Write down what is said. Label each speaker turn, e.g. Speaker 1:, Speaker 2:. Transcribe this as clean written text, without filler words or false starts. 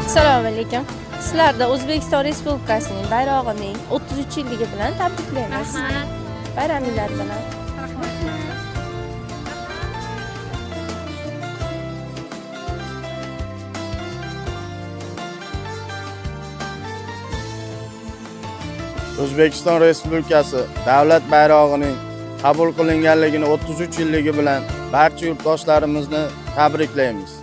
Speaker 1: Assalomu alaykum. Sizlarni O'zbekiston Respublikasining bayrog'ining 33-yilligi bilan tabriklaymiz. Bayramingiz bilan.
Speaker 2: O'zbekiston Respublikasi davlat bayrog'ining qabul qilinganligini 33 yilligi bilan barcha yurtdoshlarimizni tabriklaymiz.